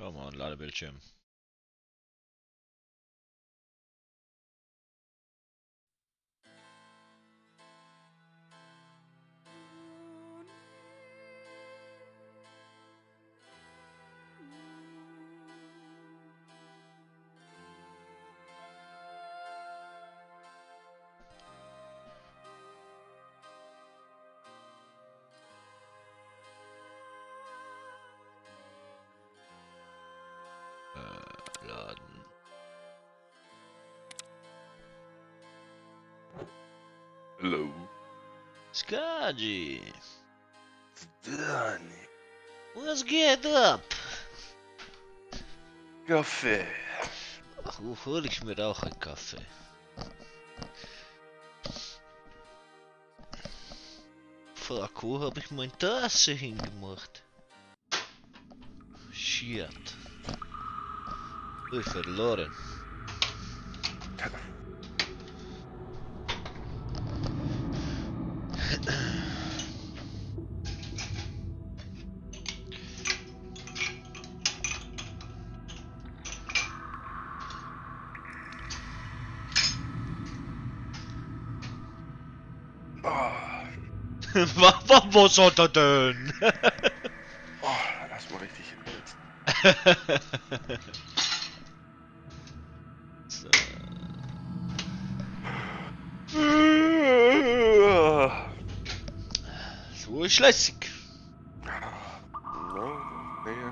Schau mal, Ladebildschirm. Laden. Hallo. Skaji, Dani. was geht ab? Kaffee. Ach, wo hol ich mir auch einen Kaffee? Fuck, wo hab ich meine Tasse hingemacht? Shit. Ui, verloren. Oh, Was hat er denn? erstmal richtig hinsetzen. So. So ist lässig. No, nee.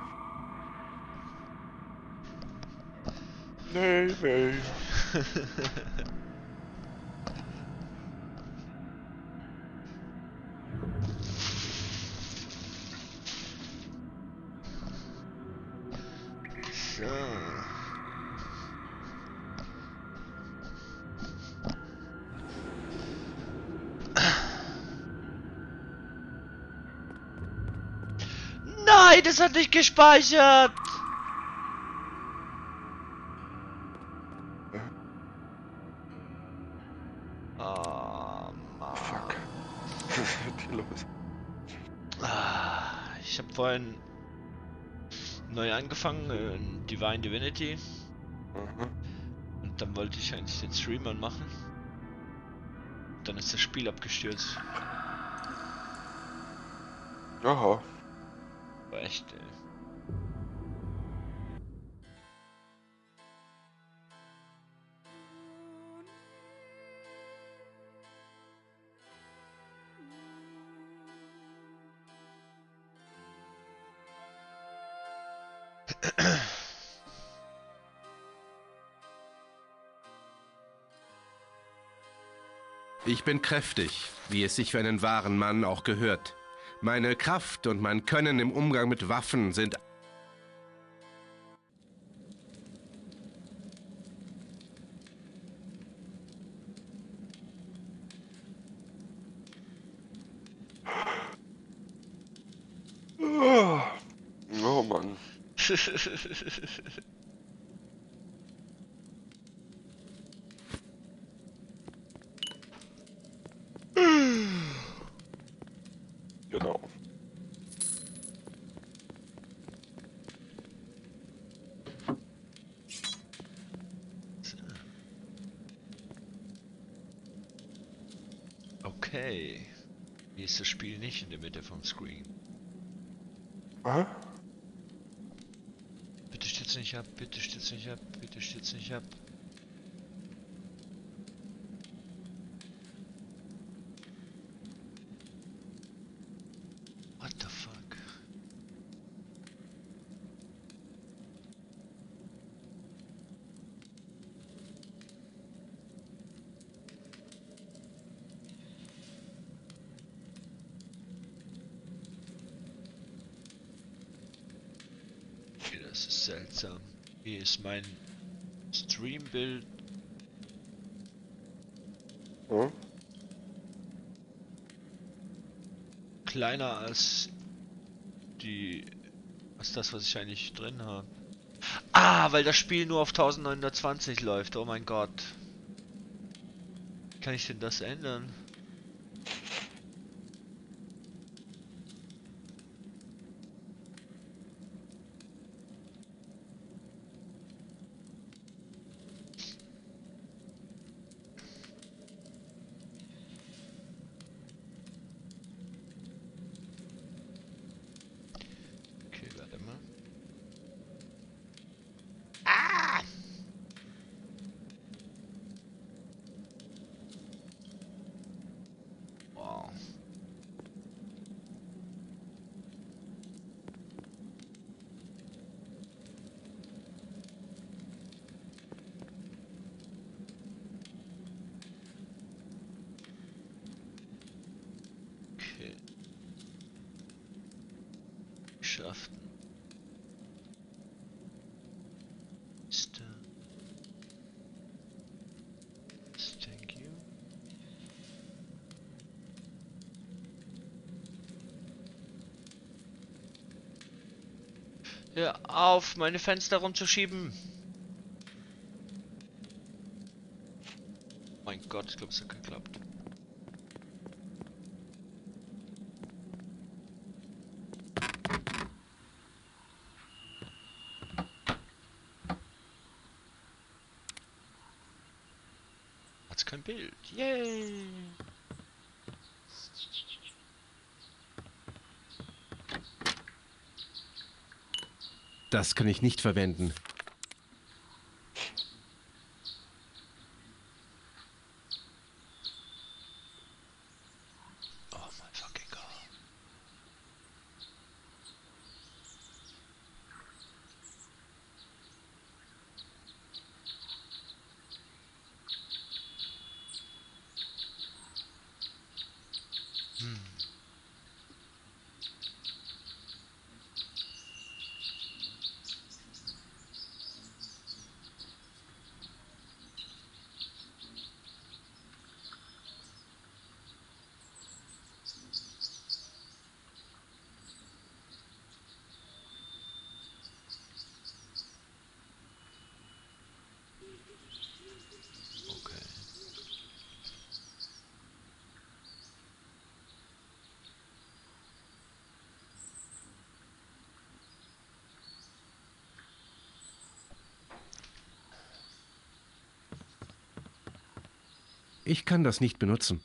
Nee, nee. So. Nein, das hat nicht gespeichert. Oh, Fuck. Mann. Was ist mit dir los? Ich habe vorhin neu angefangen in Divine Divinity Mhm. und dann wollte ich eigentlich den Stream anmachen. Dann ist das Spiel abgestürzt. Aha. War echt, ey. Ich bin kräftig, wie es sich für einen wahren Mann auch gehört. Meine Kraft und mein Können im Umgang mit Waffen sind... Oh Mann. Genau. Okay. Hier ist das Spiel nicht in der Mitte vom Screen. Hä? Bitte stürz nicht ab, bitte stürz nicht ab, bitte stürz nicht ab. What the fuck? Okay, das ist seltsam. Hier ist mein Streambild Hm? kleiner als die, als das, was ich eigentlich drin habe. Ah, weil das Spiel nur auf 1920 läuft. Oh mein Gott. Wie kann ich denn das ändern? Eigenschaften. Liste. Thank you. Hör auf, meine Fenster rumzuschieben. Mein Gott, ich glaube, es hat geklappt. Hat's kein Bild. Yay! Das kann ich nicht verwenden. Oh mein fucking God. Okay. Ich kann das nicht benutzen.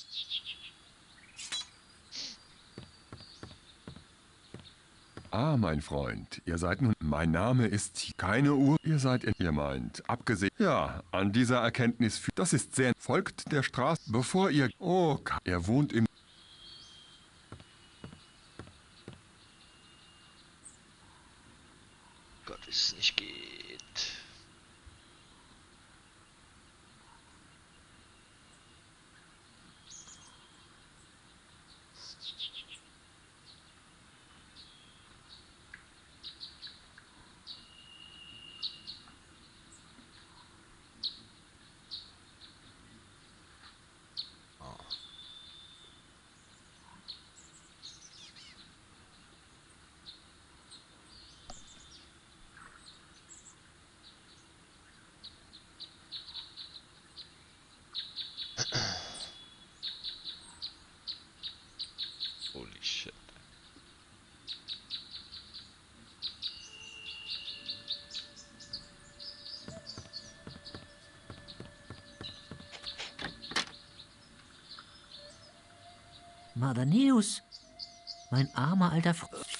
Ah, mein Freund, ihr seid nun... Mein Name ist keine Uhr. Ihr seid in... Ihr meint, abgesehen... Ja, an dieser Erkenntnis... Das ist sehr... Folgt der Straße, bevor ihr... Oh, er wohnt im... Gott, wie es nicht geht. Oh. Holy shit. Mardaneus, mein armer alter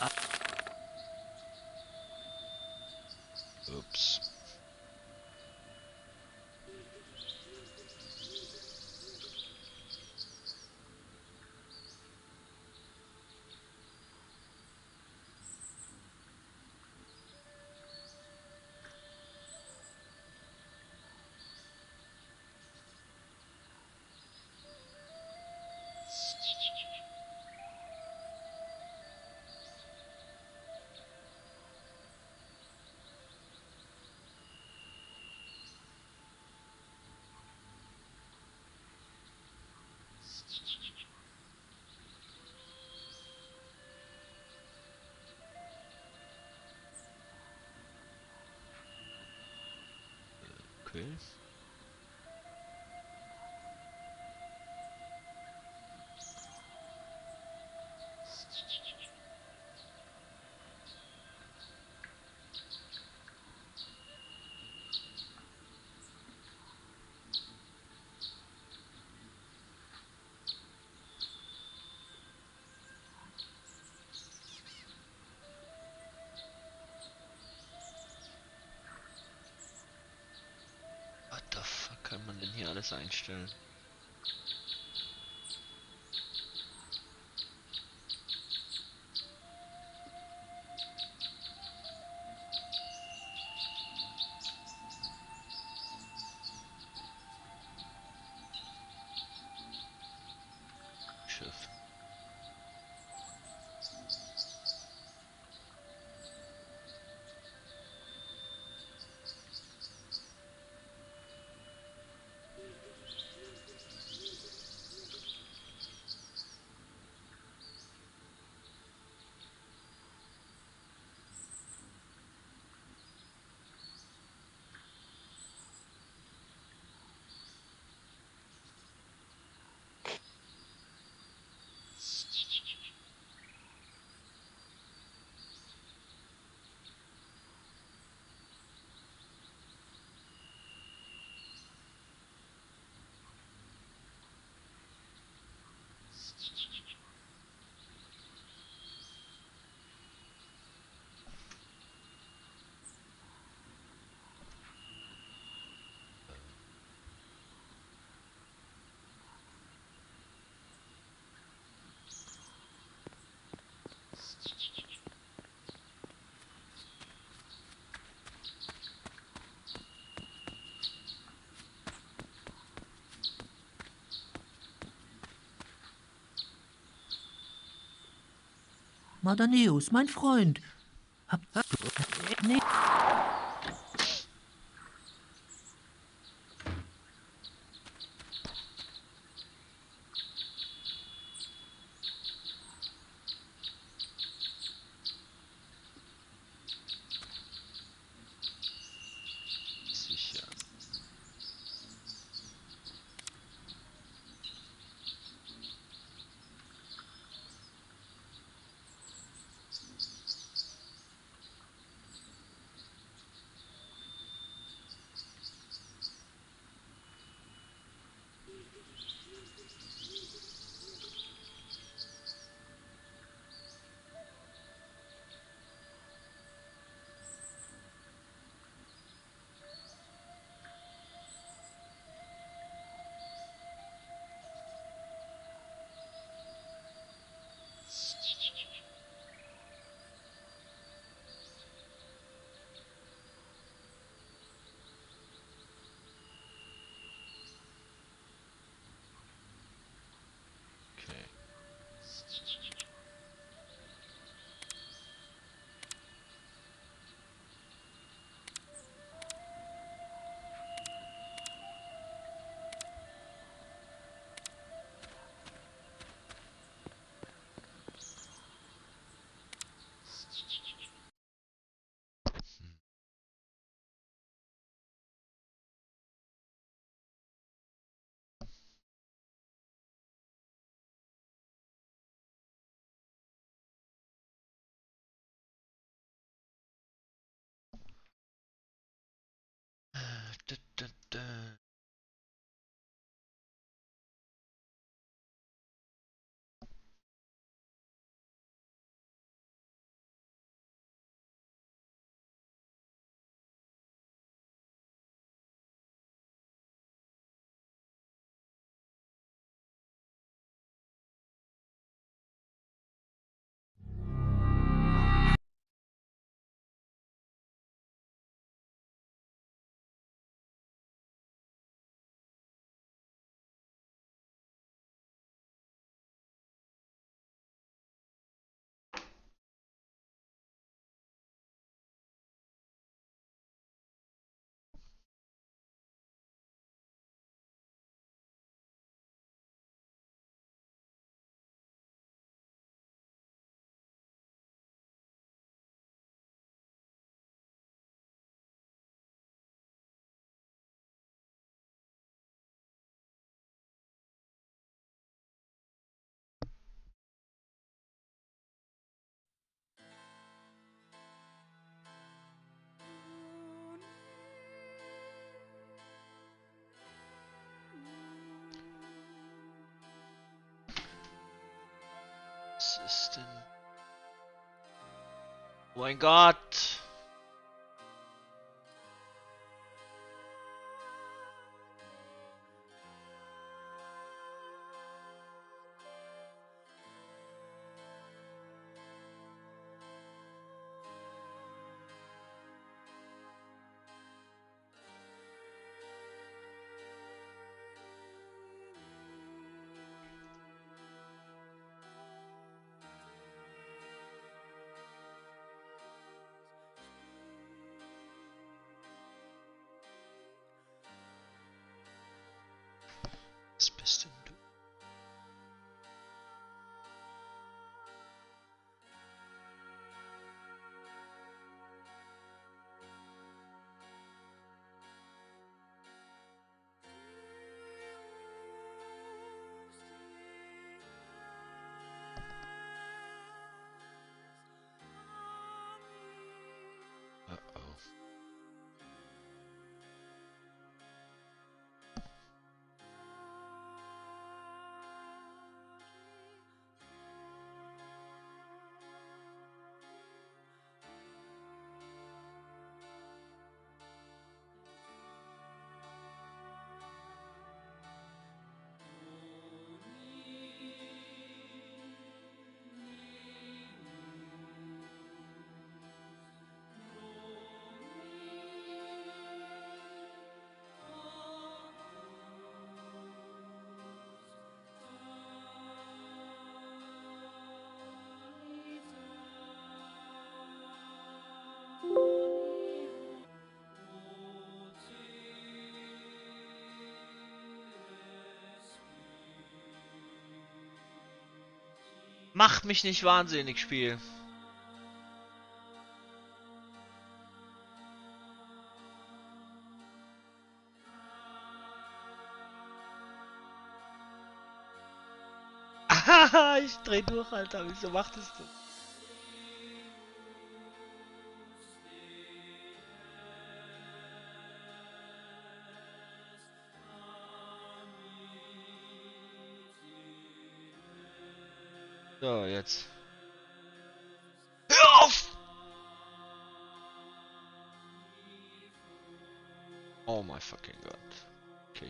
Ups. Okay. What the fuck kann man denn hier alles einstellen? Schiff. Mardaneus, mein Freund. Nee. Sicher. Okay. Da, da, da. Was ist denn? Oh mein Gott! Mach mich nicht wahnsinnig, Spiel. Ich dreh durch, Alter. Wieso macht es das? So, jetzt. Hör auf! Oh my fucking God. Okay.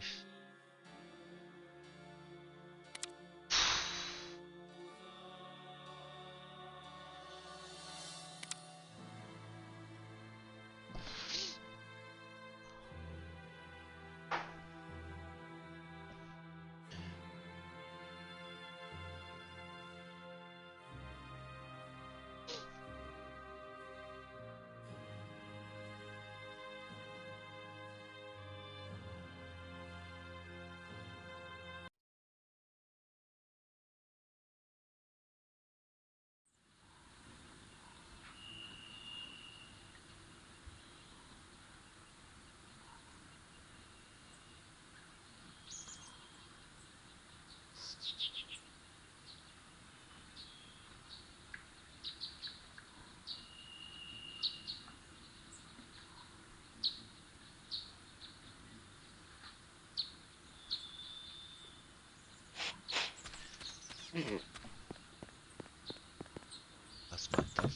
Was meint er?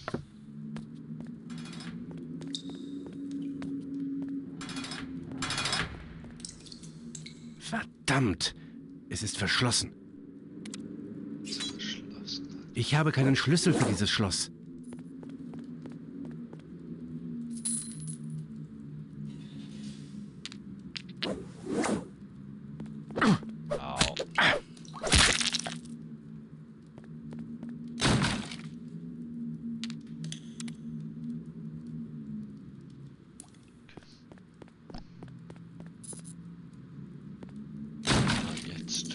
Verdammt! Es ist verschlossen. Verschlossen. Ich habe keinen Schlüssel für dieses Schloss. Au. Jetzt.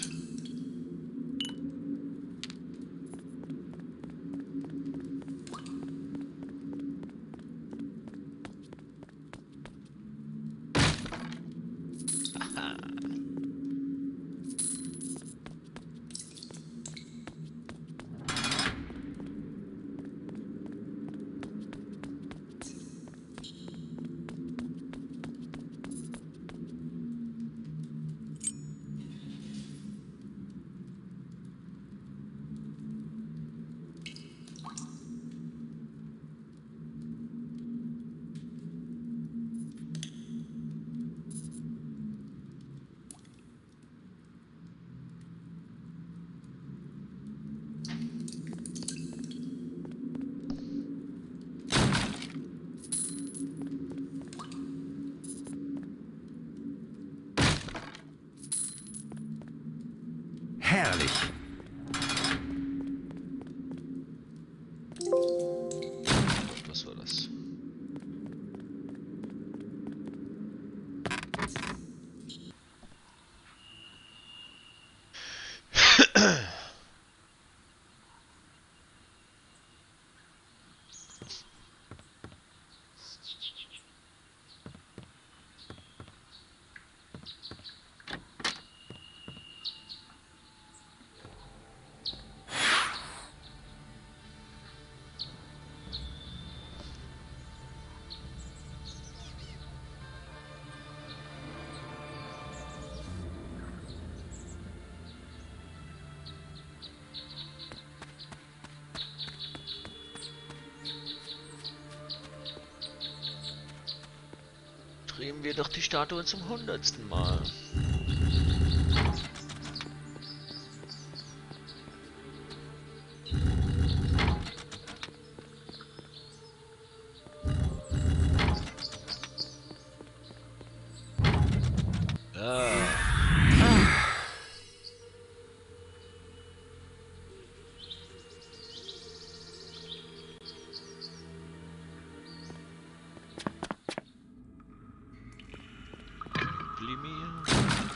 Herrlich! Was war das? Drehen wir doch die Statue zum 100. Mal. Blimir.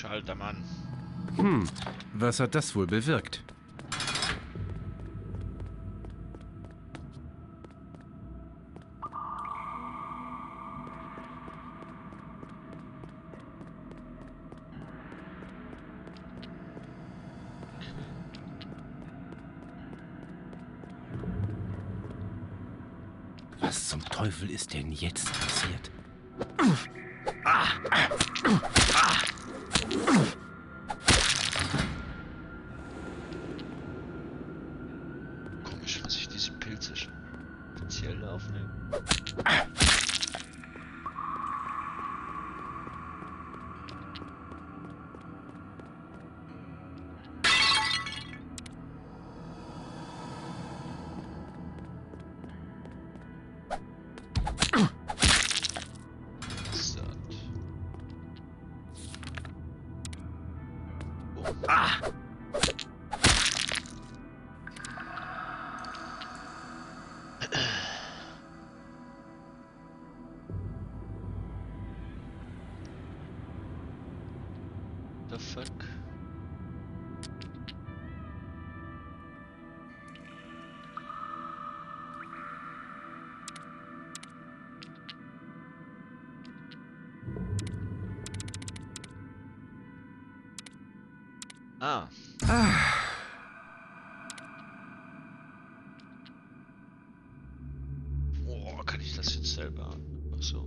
alter Mann. Was hat das wohl bewirkt? Was zum Teufel ist denn jetzt passiert? Komisch, was sich diese Pilze speziell aufnehmen. The fuck? Ah. Boah, kann ich das jetzt selber? Ach so.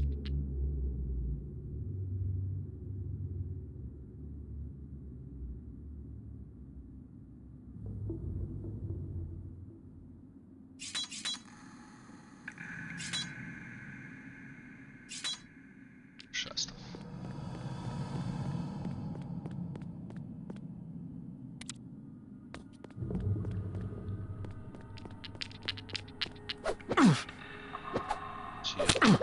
Scheiß drauf. Hier.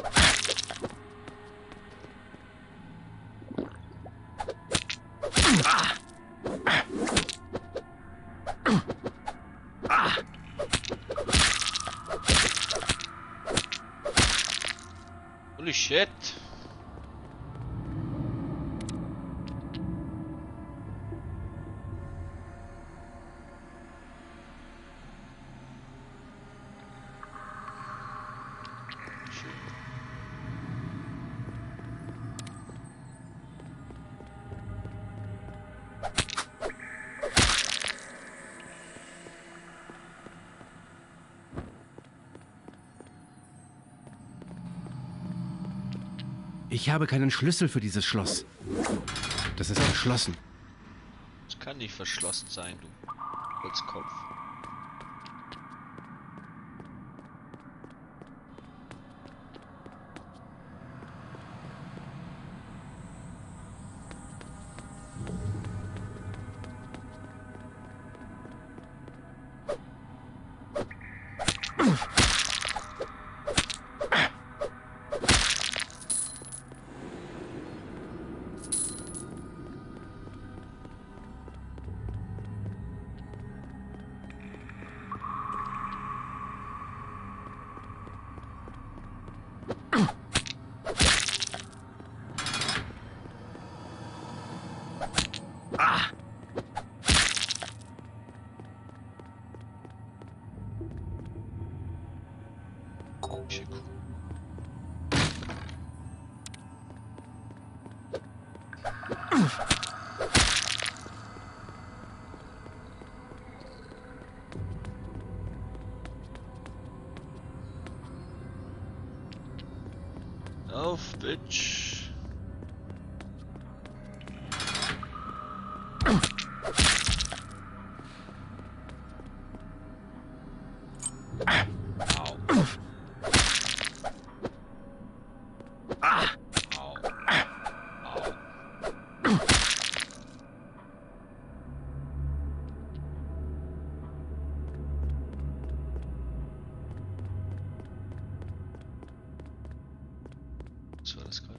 Holy shit. Ich habe keinen Schlüssel für dieses Schloss. Das ist verschlossen. Das kann nicht verschlossen sein, du Holzkopf. Schick. Auf, Bitch. Was war das gerade?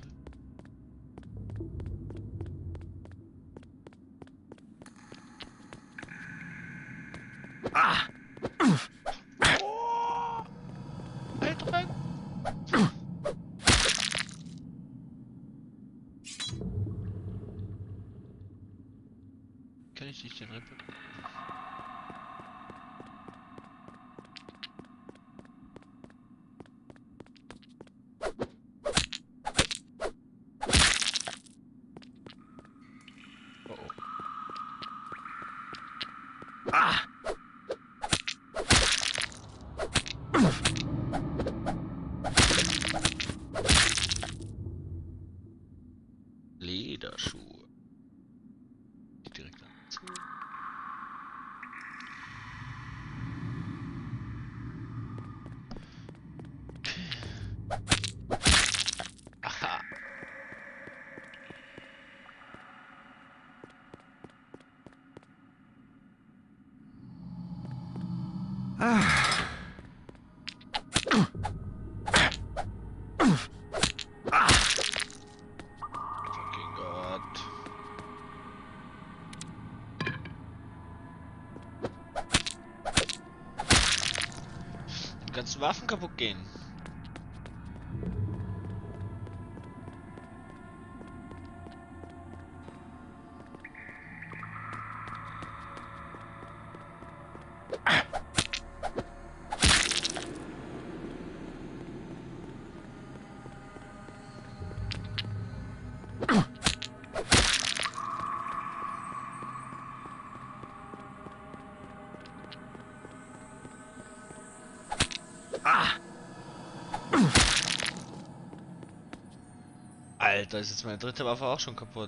Oh! Alter! Oh, oh. Lederschuhe. Direkt anziehen. Aha. Fucking Gott. Die ganzen Waffen kaputt gehen. Alter, ist jetzt meine dritte Waffe auch schon kaputt.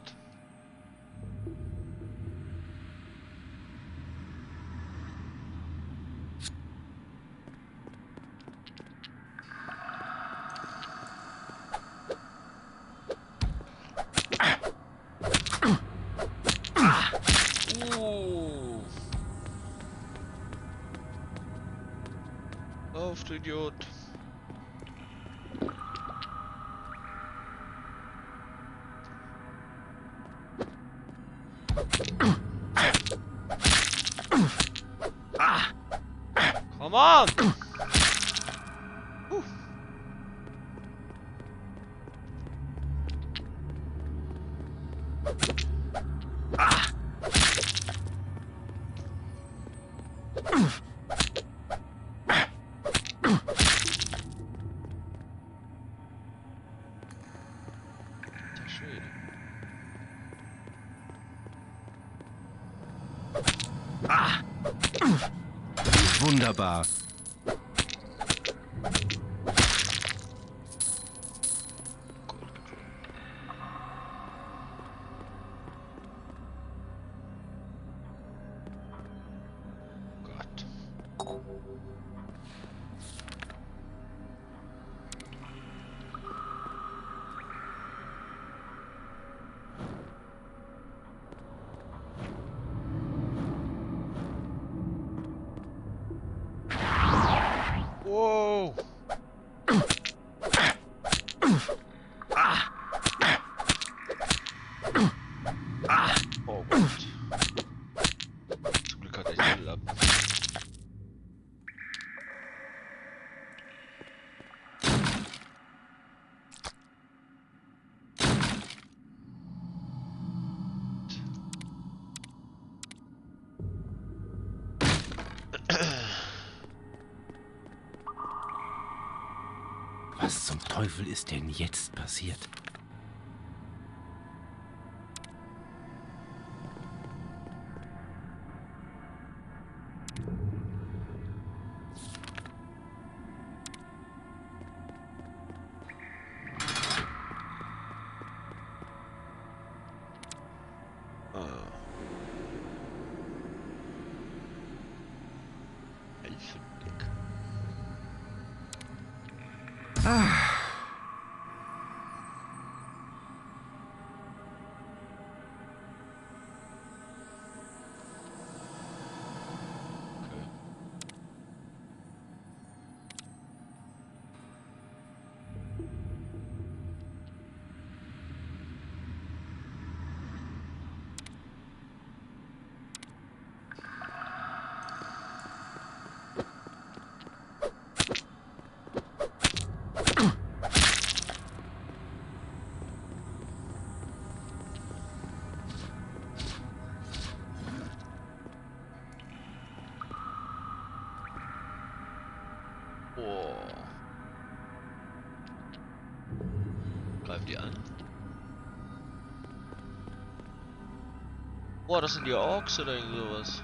Lauf, du Idiot. Come on! Alter Schwede. Wunderbar. Gott. Wow. Oh Gott. Zum Glück hat er nicht Level ab. Was zum Teufel ist denn jetzt passiert? Elfenblick. Okay. Kommen die an? Boah, das sind die Orks oder irgend sowas.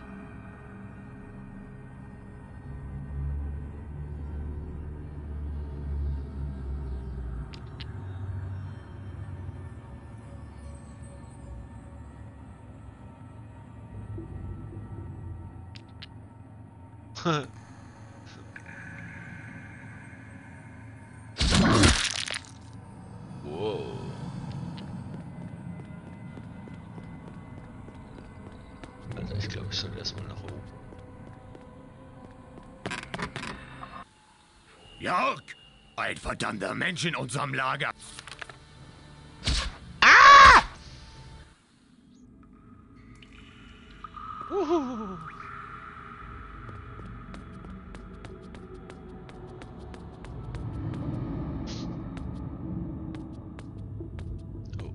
Wow. Also ich glaube, ich sollte erstmal nach oben. Jörg! Ein verdammter Mensch in unserem Lager. Uhuhu. Oh.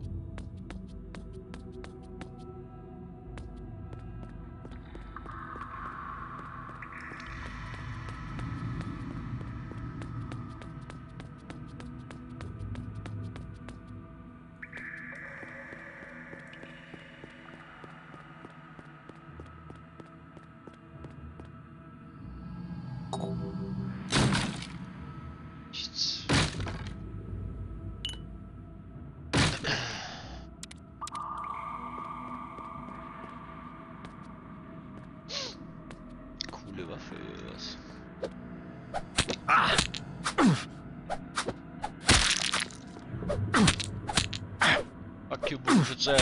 Nichts. Coole Waffe oder was? Fuck you, Bogenschütze.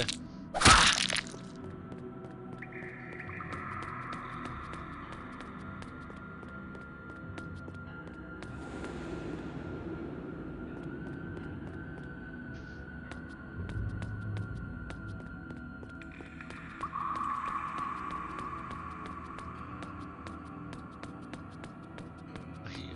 Hier.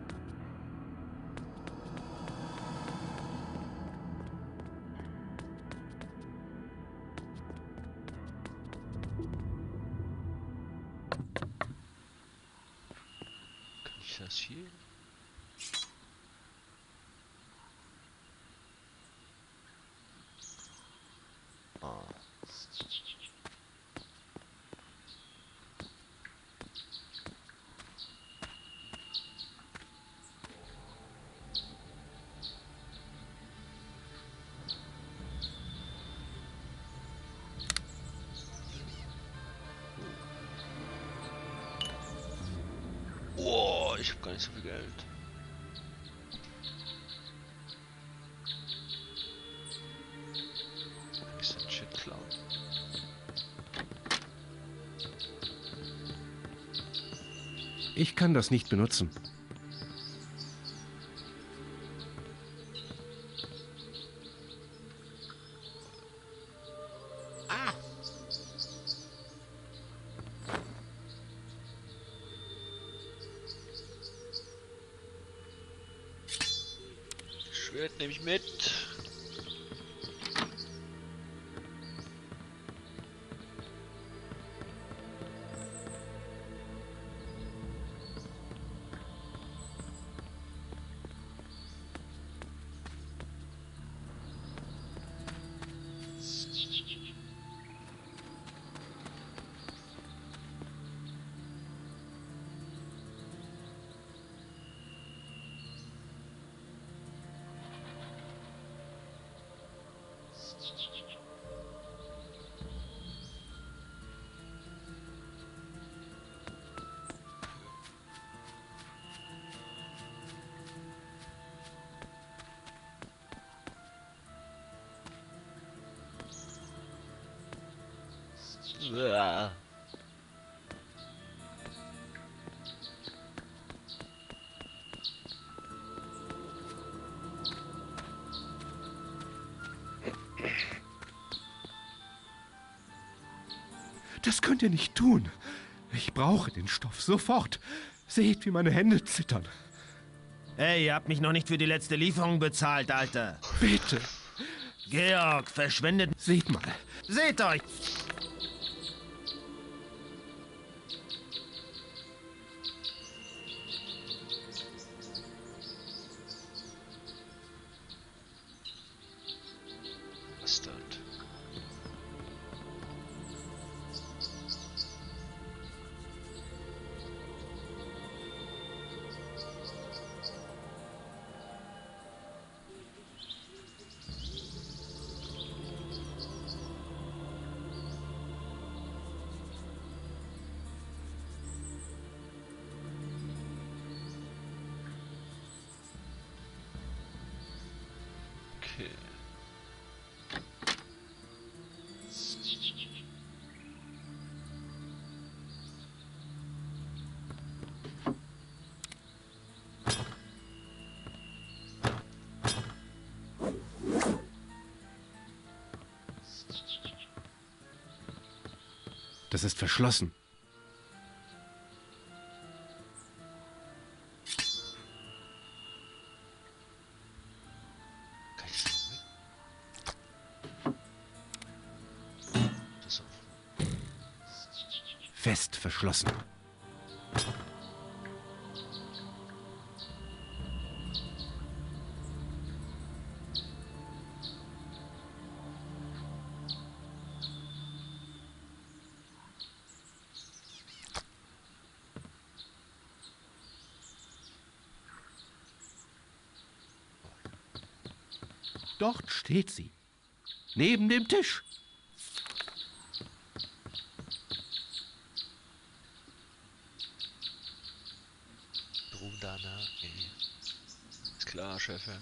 Kann ich das hier? Ah. Oh, ich habe gar nicht so viel Geld. Kann ich so einen Shit klauen? Ich kann das nicht benutzen. Schwert nehme ich mit. Uah. Das könnt ihr nicht tun. Ich brauche den Stoff sofort. Seht, wie meine Hände zittern. Hey, ihr habt mich noch nicht für die letzte Lieferung bezahlt, Alter. Bitte, Georg, verschwendet... seht mal. Seht euch! Okay. Das ist verschlossen. Kann ich das noch weg? Das auf. Fest verschlossen. Dort steht sie. Neben dem Tisch. Brudana. Ist klar, Chefe.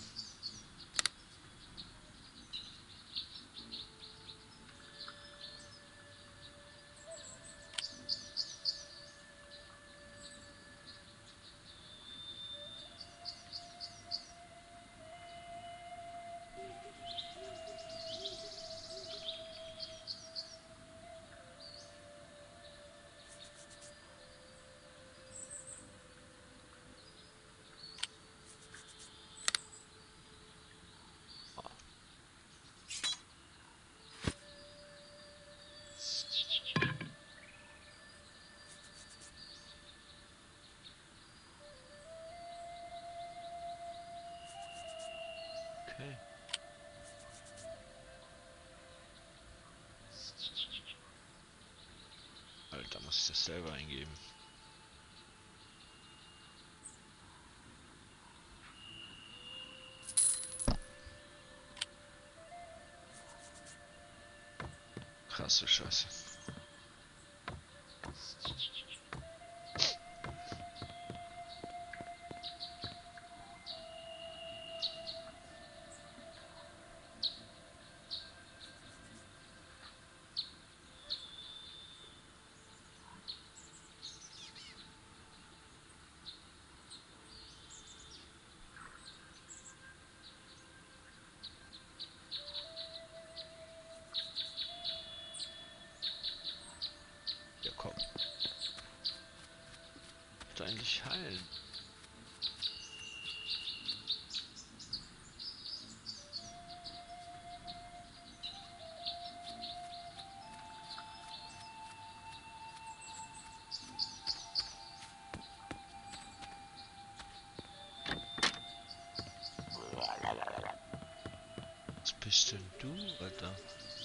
Okay. Alter, muss ich das selber eingeben. Krasse Scheiße. Ja, komm. Ich will eigentlich heilen. Was bist denn du, Alter?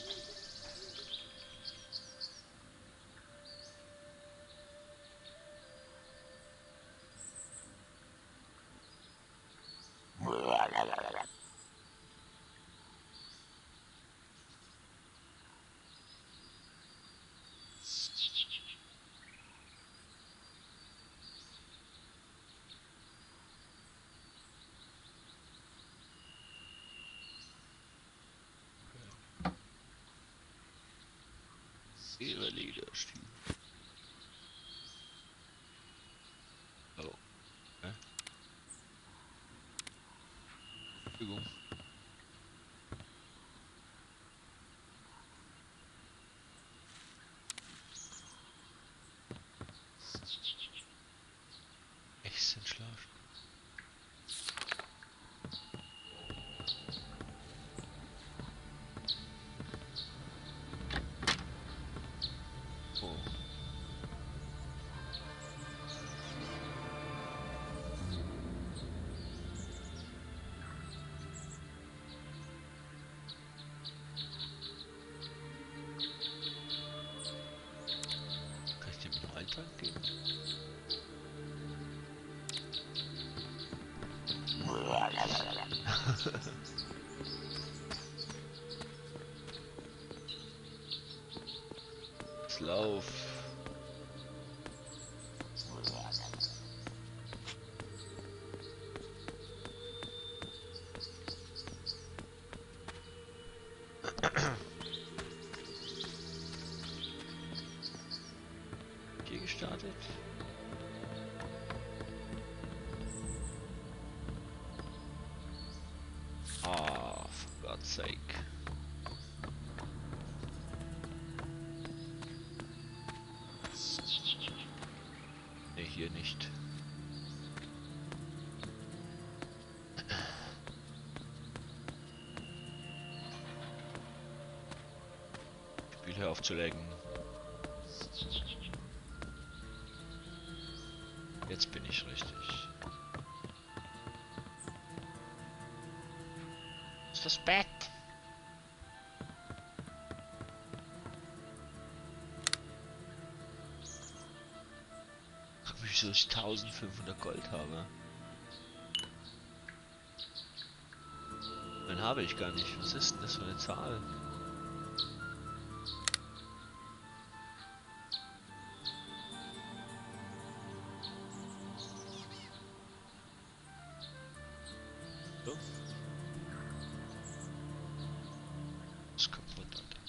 Ihre Liederstil. Oh. Entschuldigung. Echt sind schlafen. Oh. Kann ich dem noch Eintrag geben? Lauf. G gestartet? Ah, for God's sake. Ne, hier nicht. Spiel hier aufzulegen. Jetzt bin ich richtig. Ist das Bett? Wieso ich 1500 Gold habe? Dann habe ich gar nicht. Was ist denn das für eine Zahl? So. Ist kaputt, Alter.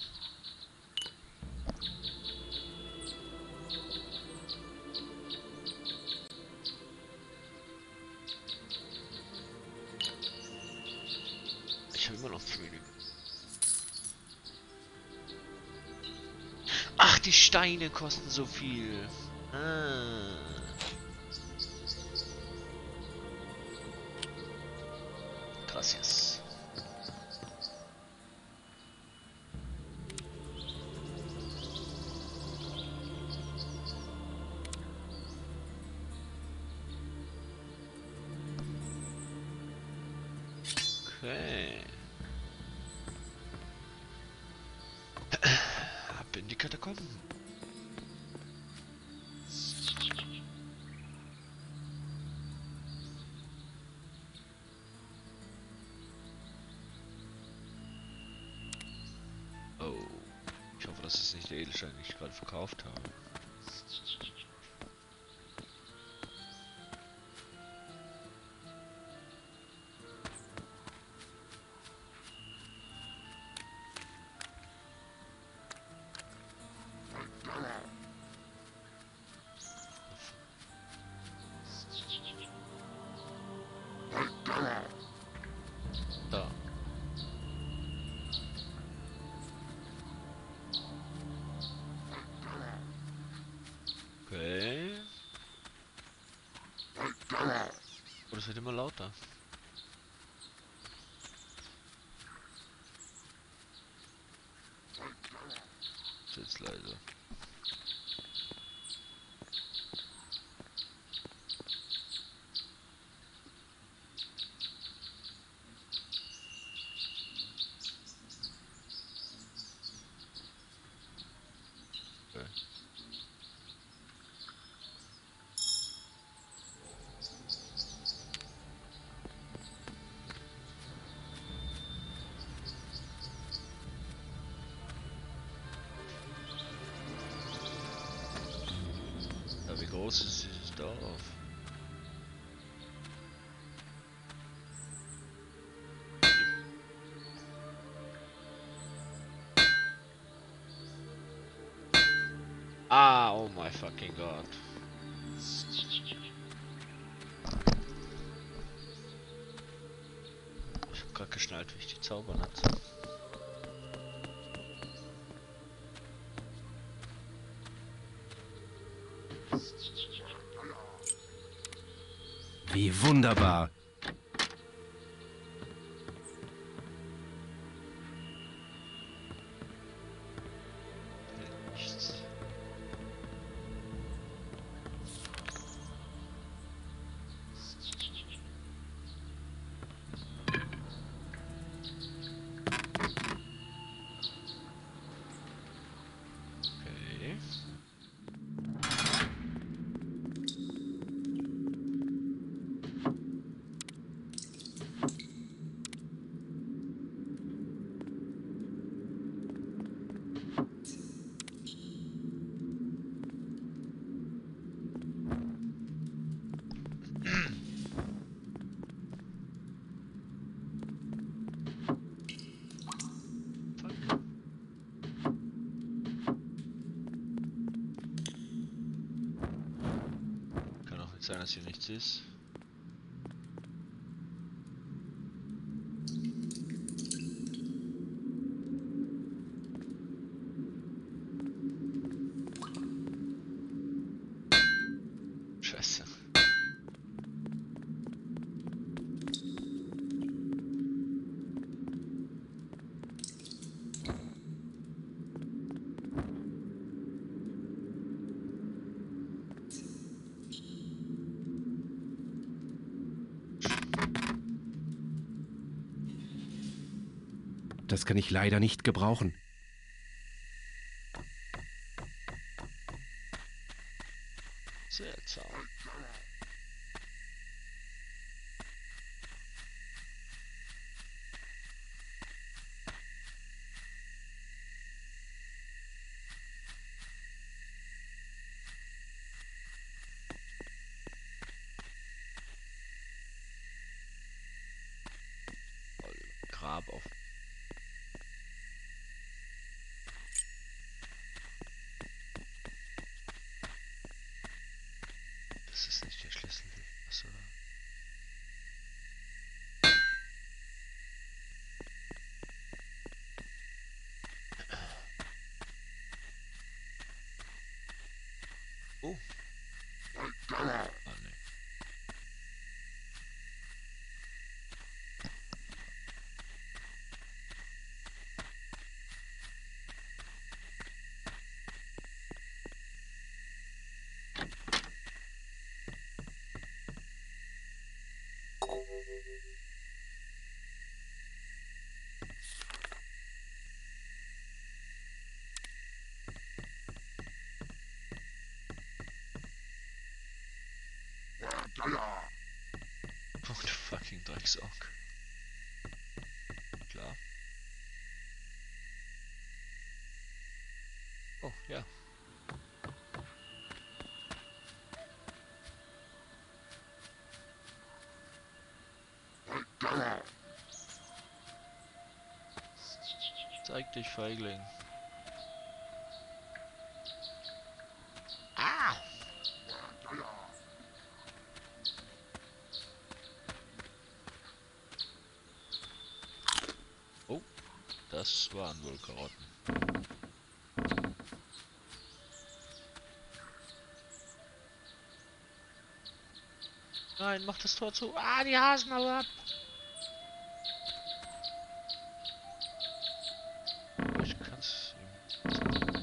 Ich habe immer noch zu wenig. Ach, die Steine kosten so viel. Ah. Gracias. Okay. Ab in die Katakomben. Oh. Ich hoffe, das ist nicht der Edelstein, den ich gerade verkauft habe. Da. Okay. Oh, das wird immer lauter. Ist jetzt leise. Okay. Ja, wie groß ist dieses Dorf? Ah, oh my fucking god. Ich hab grad geschnallt, wie ich die Zauber nutze. Wie wunderbar. Nichts. Okay. Kann sein, dass hier nichts ist. Scheiße. Das kann ich leider nicht gebrauchen. Seltsam. Grab auf. Das ist nicht der Schlüssel. Achso. Oh. Ah, nee. Oh, du fucking Drecksack. Klar. Oh, ja. Zeig dich, Feigling. Ah! Oh, das waren wohl Karotten. Nein, mach das Tor zu. Ah, die Hasen hau ab. Ich kann's ihm.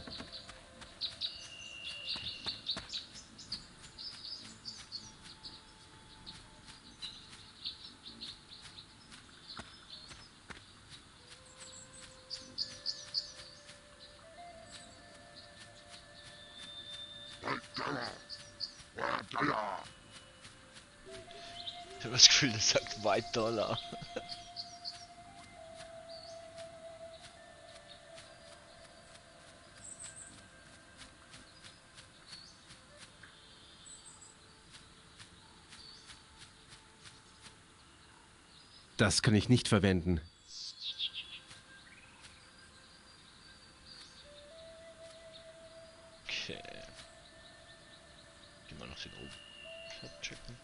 Ich habe das Gefühl, das sagt White Dollar. Das kann ich nicht verwenden. Okay. Geh mal noch den oben. Checken.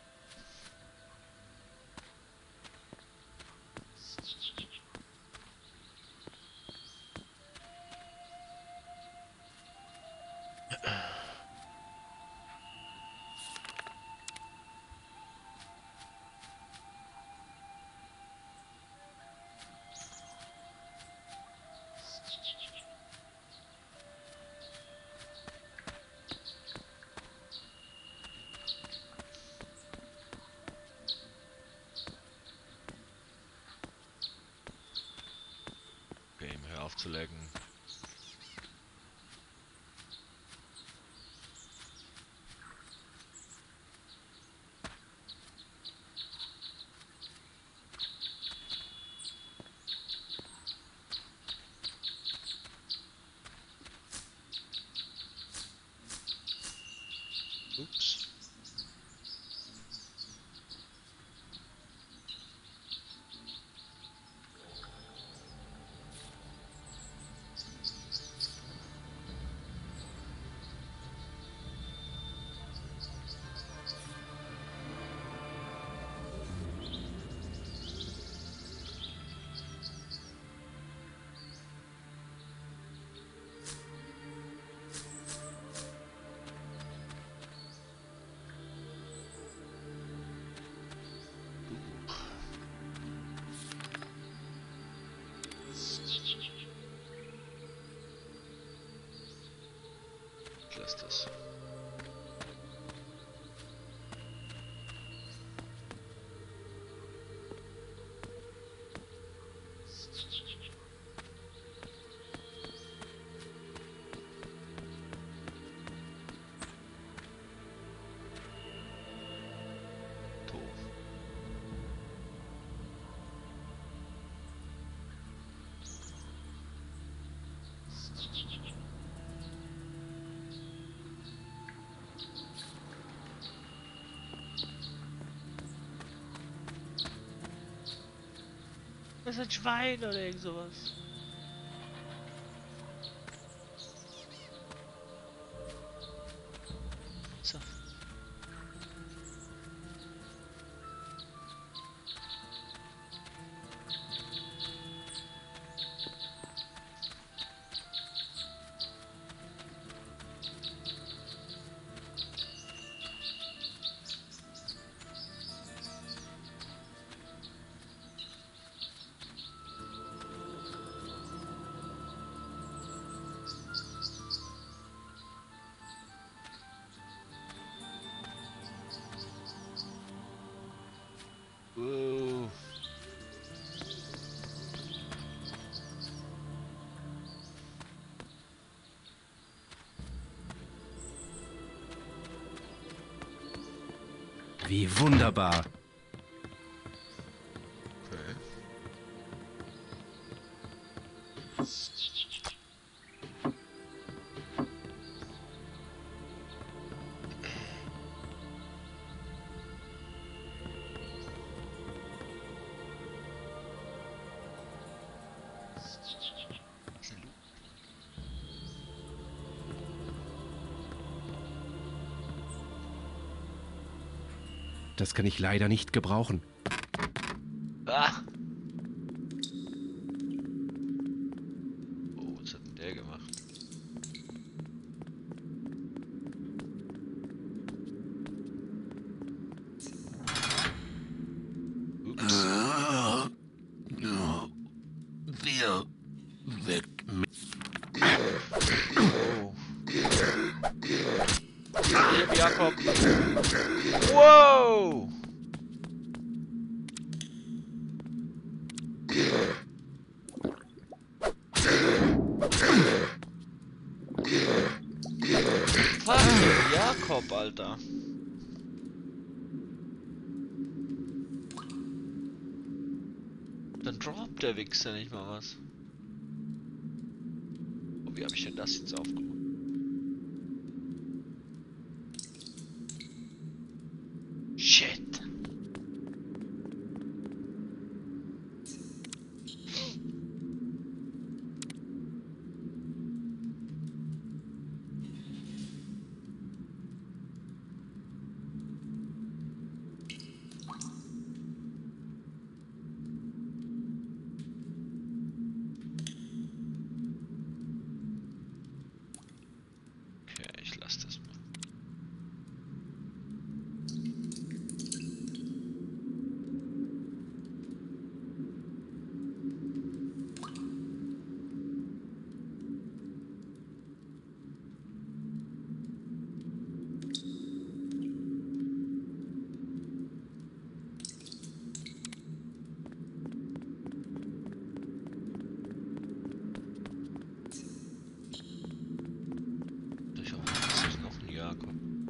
Game, hör auf zu laggen. Ups. lass das. Das ist ein Schwein oder irgend sowas. So. Whoa. Wie wunderbar. Okay. Das kann ich leider nicht gebrauchen. Ah! Oh, was hat denn der gemacht? Ups. Wer weckt mich? Oh. Jakob. Wow! Fuck, Jakob, Alter. Dann droppt der Wichser nicht mal was. Oh, wie habe ich denn das jetzt aufgemacht? Shit. Okay, ich lasse das mal. Ich hoffe, das ist noch ein Jakob.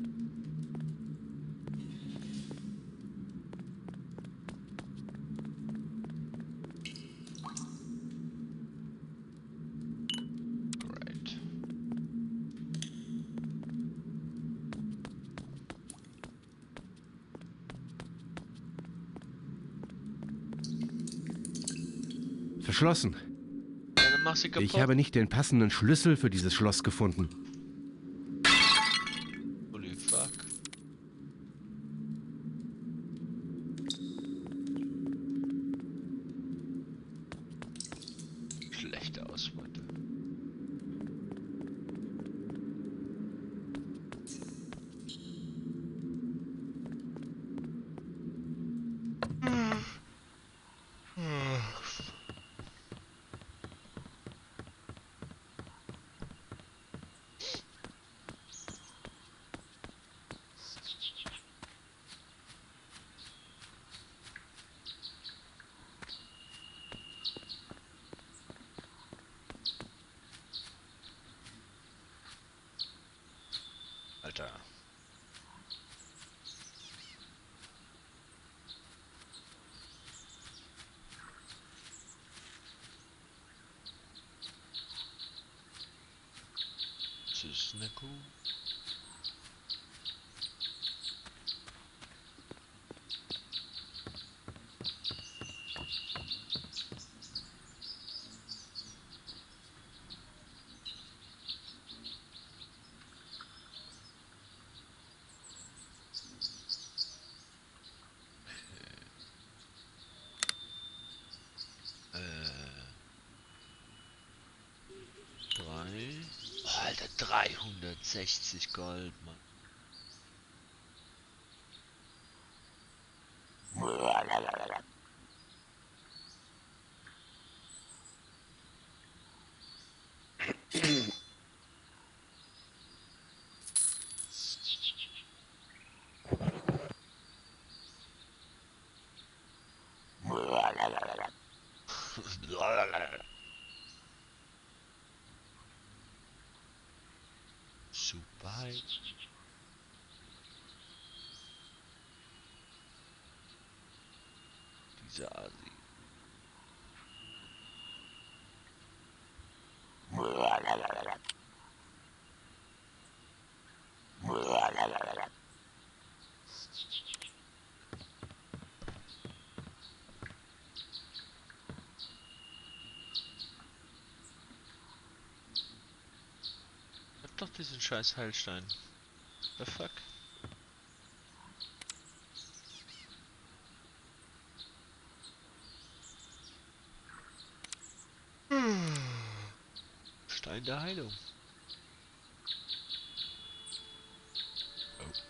Great. Verschlossen. Ja, dann mach sie kaputt. Ich habe nicht den passenden Schlüssel für dieses Schloss gefunden. Holy fuck. Schlechte Ausbeute. Oh, Alter, 360 Gold, Mann. Super heiß. Dieser Asi. Ich hab doch diesen scheiß Heilstein. The fuck? Stein der Heilung. Oh.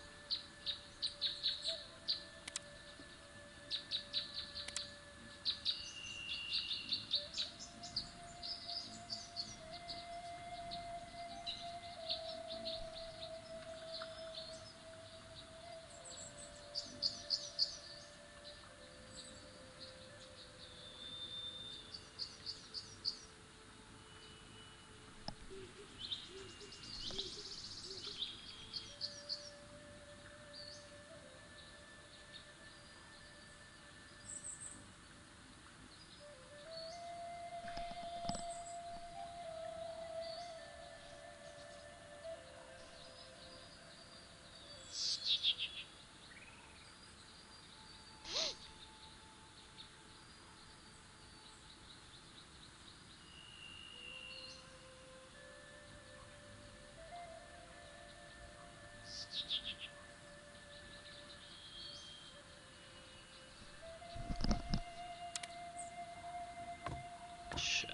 Shit.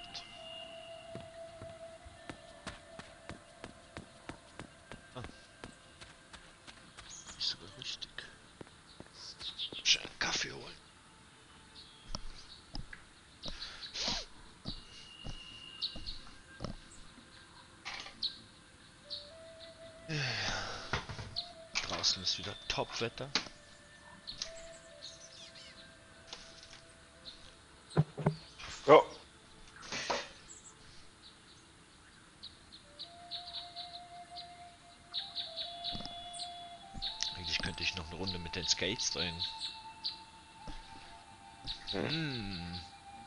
Ah. Ist sogar richtig. Schnell einen Kaffee holen. Draußen ist wieder Top-Wetter. Ja. Eigentlich könnte ich noch eine Runde mit den Skates drehen. Hm.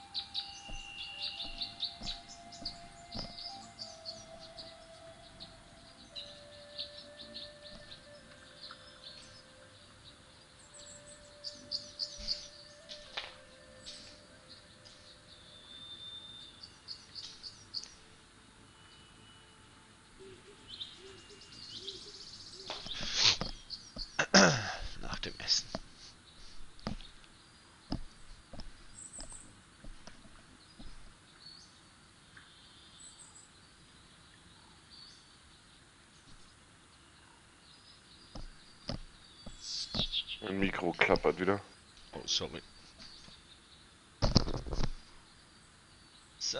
Nach dem Essen. Mein Mikro klappert wieder. Oh, sorry. So.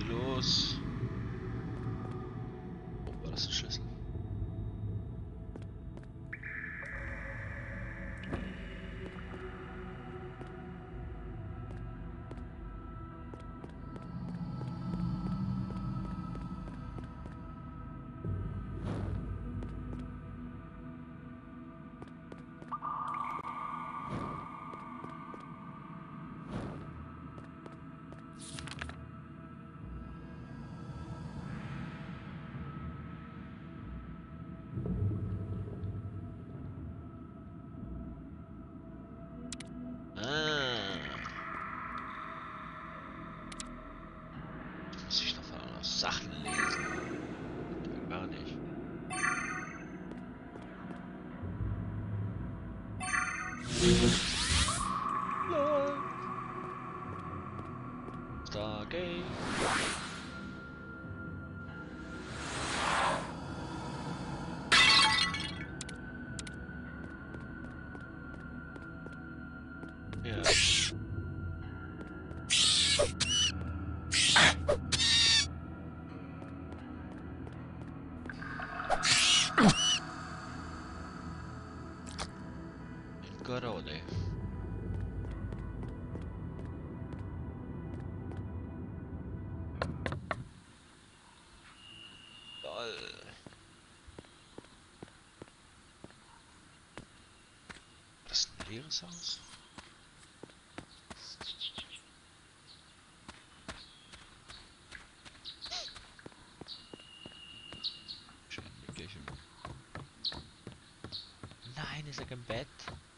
los. Oh, war das ein Schlüssel? Muss ich noch mal Sachen lesen? Gar nicht. Lol. Stargate. Ja. Garone. Lol. Das ist ein leeres Haus. Schön wirklich. Nein, ist er im Bett?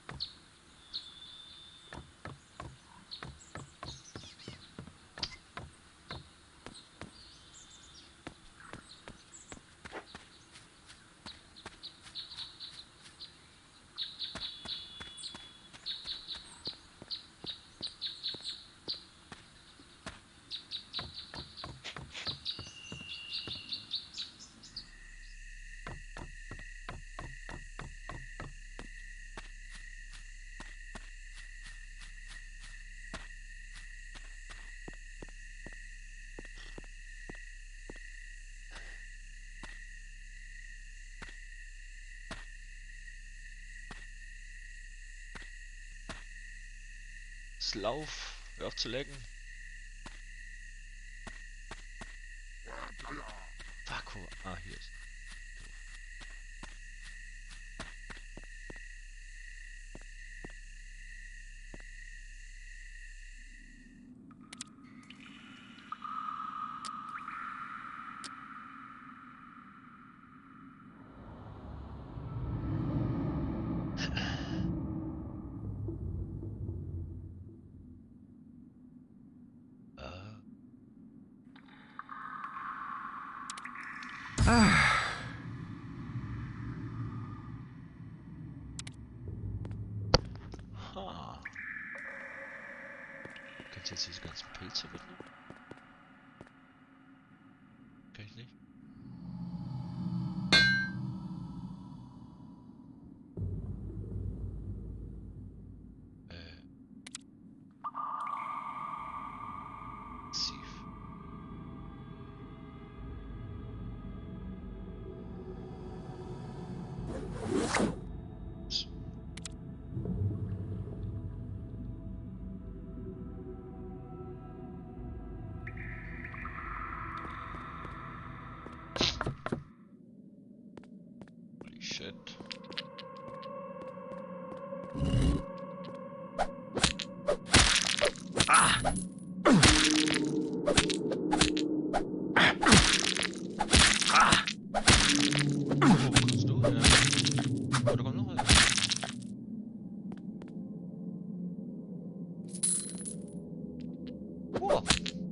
Lauf, hör auf zu lecken. Vakuum. Ah, hier ist. Ha. Kannst du jetzt diese ganzen Pilze mitnehmen? Kann ich nicht. Sief. Holy shit. Wo kommst du her? Oh, da kommt noch einer. Oh.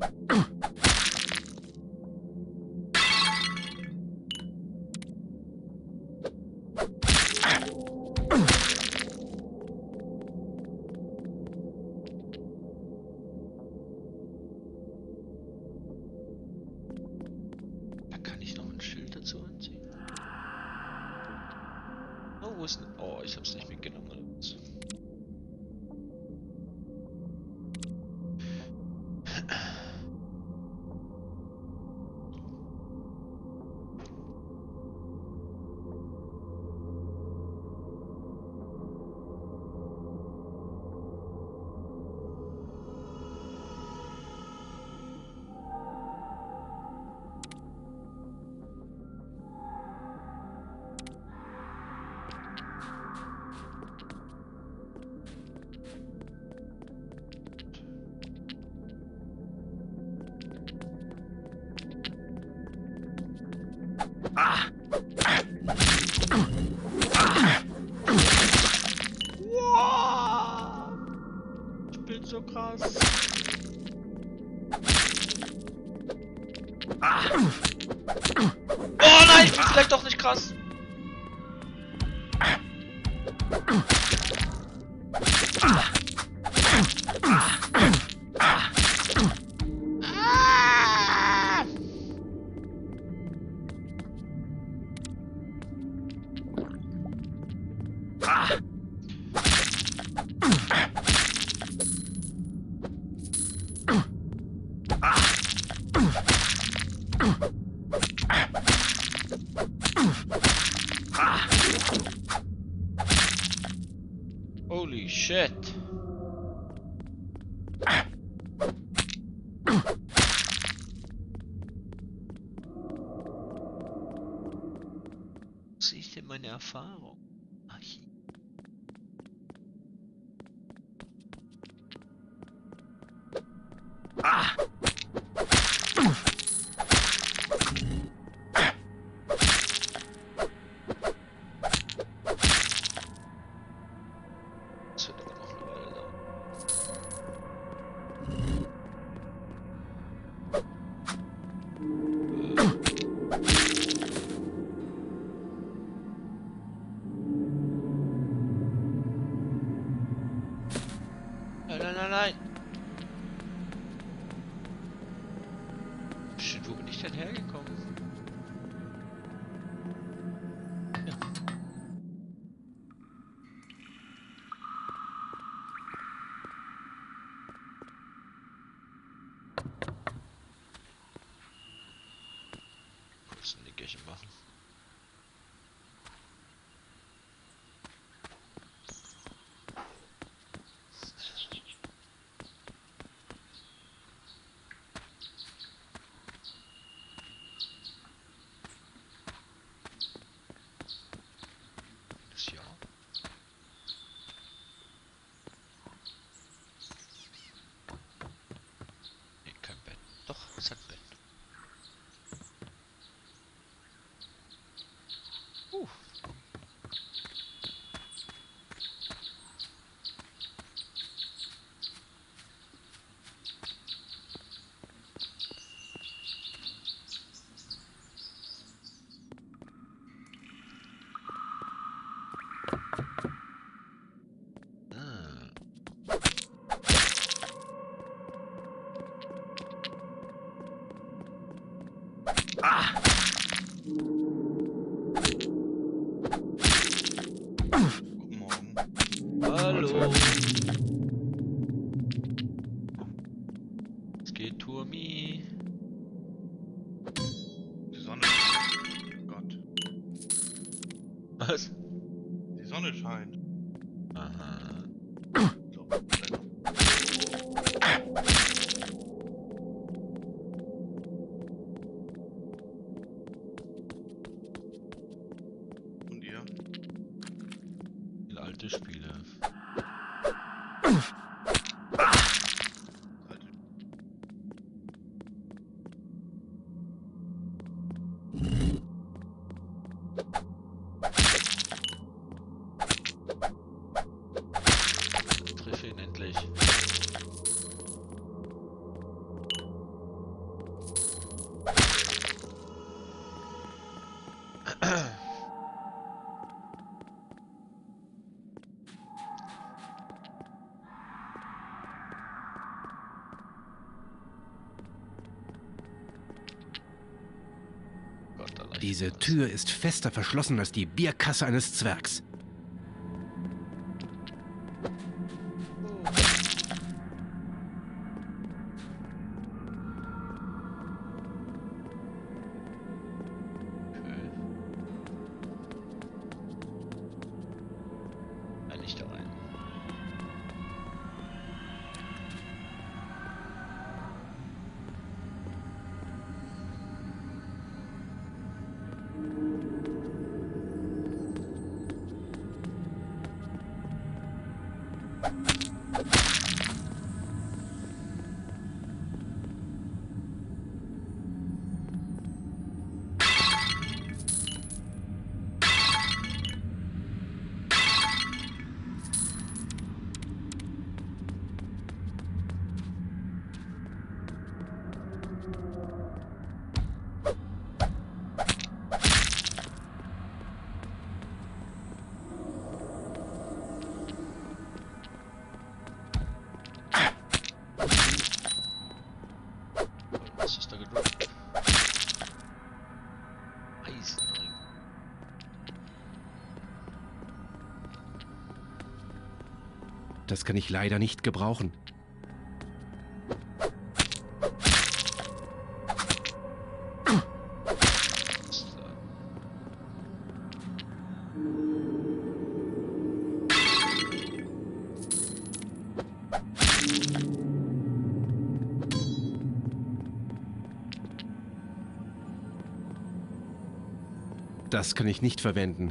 Da kann ich noch ein Schild dazu anziehen. Oh, wo ist denn? Oh, ich hab's nicht mitgenommen oder was? so krass. Oh nein, vielleicht doch nicht krass. Holy shit. Wo sehe ich denn meine Erfahrung? Ah, hier. Das wird aber noch eine Weile dauern. Nein, nein, nein, nein! Shit, wo bin ich denn hergekommen? Ja. Kurz ein Nickerchen machen. Das ja. Nee, kein Bett. Doch, es hat Bett. Guten Morgen. Hallo. Es geht Turmi. Die Sonne scheint. Oh Gott. Was? Die Sonne scheint. Aha. So, und ihr? Viele alte Spiele. Alte. Triff ihn endlich. Gott, da leicht Diese was. Tür ist fester verschlossen als die Bierkasse eines Zwergs. Okay. Nein, nicht da rein. Das kann ich leider nicht gebrauchen. Das kann ich nicht verwenden.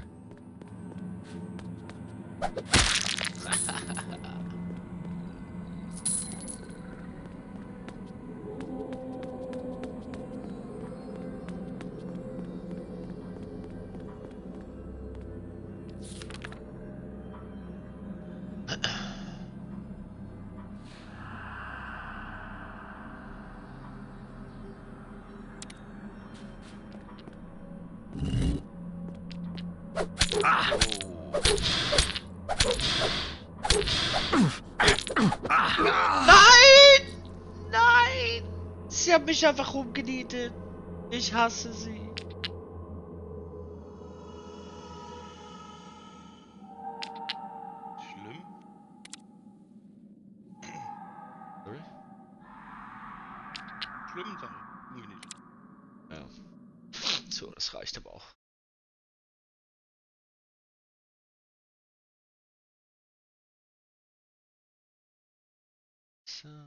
Nein! Nein! Sie haben mich einfach umgenietet. Ich hasse sie. Schlimm. Sorry? Schlimm, sag ich. Ungenietet. Ja. So, das reicht aber auch. So.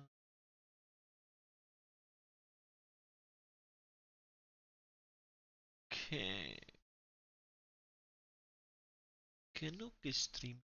Okay. Genug gestreamt.